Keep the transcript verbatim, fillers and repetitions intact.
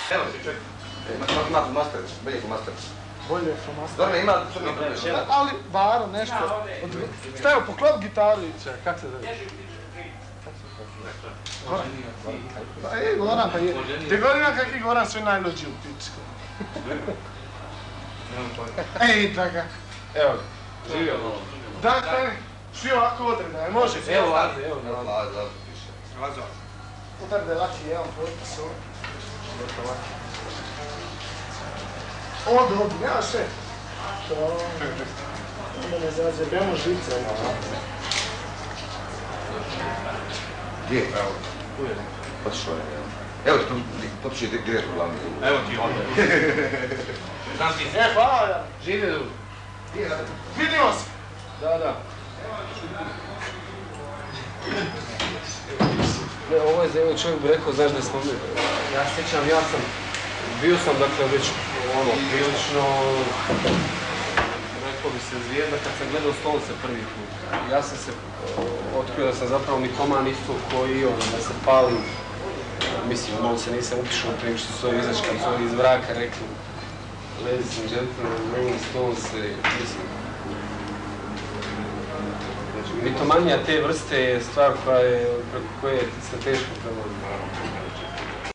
Evo ti čekaj. Ima tu master, bolje ko master. Bolje ko master. Zorme, ima crni prvi. Ali, Baro, nešto. Stajo, poklop gitaru i če, kak se zove? Pa ej, Goran, pa je. Te godina kak je Goran sve najlođi u pičku. Ej, taka. Evo ga. Živio malo. Da, stani. Svi ovako odredaj, može? Evo, Laze, evo. Laze, Laze piše. Lazo. Udar da je laki jedan potpis ovo. Ovo dobro, nema sve. To... Onda ne zazebemo žice. Gdje? Evo. Otišao je. Evo ti, potiče direktor glavni. Evo ti ovdje. Znam ti. E, hvala ja. Živi du. Vidimo se. Da, da. Ne, ovo je za jedan čovjek bi rekao, znaš da smo mi, ja sjećam, ja sam, bio sam dakle već ono, prilično, rekao bi se zvijezda kad sam gledao Stolce prvi put. Ja sam se otkrio da sam zapravo nikoman isto koji ono, da se palim, mislim, malo se nisam upišao prije što su ovi izaći kad su ovi iz vraka rekli Ladies and gentlemen, Rolling Stones, mislim, mitomanija te vrste je stvar koja je, preko koje se teško prevoditi.